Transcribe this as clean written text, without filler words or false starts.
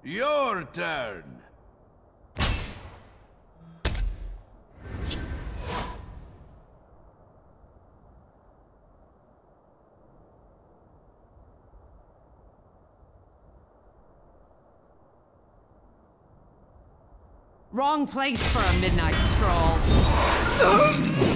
Your turn. Wrong place for a midnight stroll.